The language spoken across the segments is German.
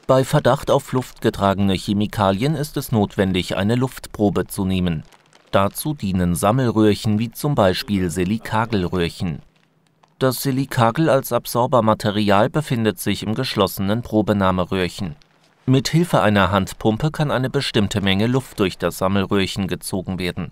Bei Verdacht auf luftgetragene Chemikalien ist es notwendig, eine Luftprobe zu nehmen. Dazu dienen Sammelröhrchen wie zum Beispiel Silikagelröhrchen. Das Silikagel als Absorbermaterial befindet sich im geschlossenen Probenahmeröhrchen. Mit Hilfe einer Handpumpe kann eine bestimmte Menge Luft durch das Sammelröhrchen gezogen werden.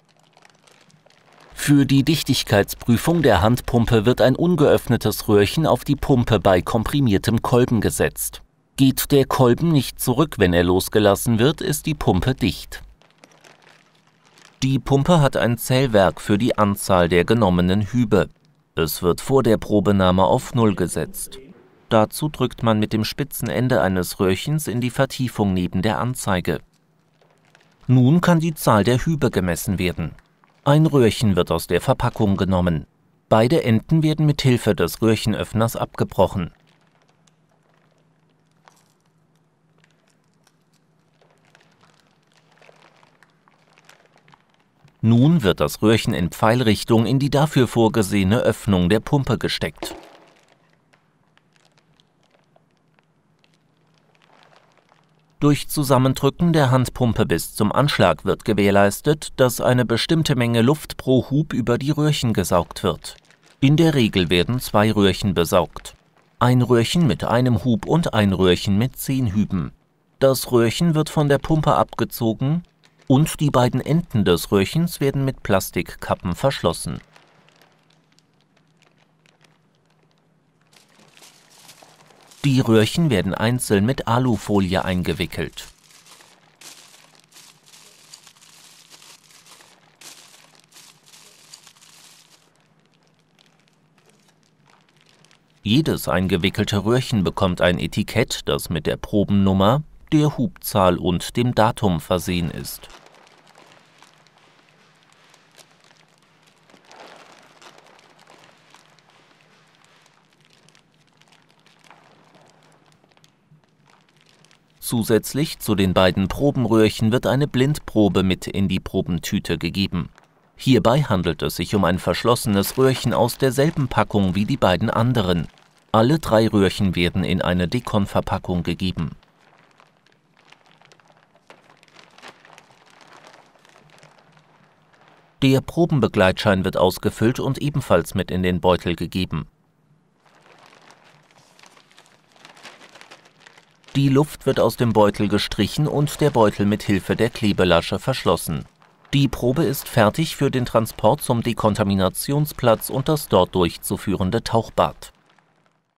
Für die Dichtigkeitsprüfung der Handpumpe wird ein ungeöffnetes Röhrchen auf die Pumpe bei komprimiertem Kolben gesetzt. Geht der Kolben nicht zurück, wenn er losgelassen wird, ist die Pumpe dicht. Die Pumpe hat ein Zählwerk für die Anzahl der genommenen Hübe. Es wird vor der Probenahme auf 0 gesetzt. Dazu drückt man mit dem spitzen Ende eines Röhrchens in die Vertiefung neben der Anzeige. Nun kann die Zahl der Hübe gemessen werden. Ein Röhrchen wird aus der Verpackung genommen. Beide Enden werden mit Hilfe des Röhrchenöffners abgebrochen. Nun wird das Röhrchen in Pfeilrichtung in die dafür vorgesehene Öffnung der Pumpe gesteckt. Durch Zusammendrücken der Handpumpe bis zum Anschlag wird gewährleistet, dass eine bestimmte Menge Luft pro Hub über die Röhrchen gesaugt wird. In der Regel werden 2 Röhrchen besaugt. Ein Röhrchen mit einem Hub und ein Röhrchen mit 10 Hüben. Das Röhrchen wird von der Pumpe abgezogen und die beiden Enden des Röhrchens werden mit Plastikkappen verschlossen. Die Röhrchen werden einzeln mit Alufolie eingewickelt. Jedes eingewickelte Röhrchen bekommt ein Etikett, das mit der Probennummer, der Hubzahl und dem Datum versehen ist. Zusätzlich zu den beiden Probenröhrchen wird eine Blindprobe mit in die Probentüte gegeben. Hierbei handelt es sich um ein verschlossenes Röhrchen aus derselben Packung wie die beiden anderen. Alle 3 Röhrchen werden in eine Dekonverpackung gegeben. Der Probenbegleitschein wird ausgefüllt und ebenfalls mit in den Beutel gegeben. Die Luft wird aus dem Beutel gestrichen und der Beutel mit Hilfe der Klebelasche verschlossen. Die Probe ist fertig für den Transport zum Dekontaminationsplatz und das dort durchzuführende Tauchbad.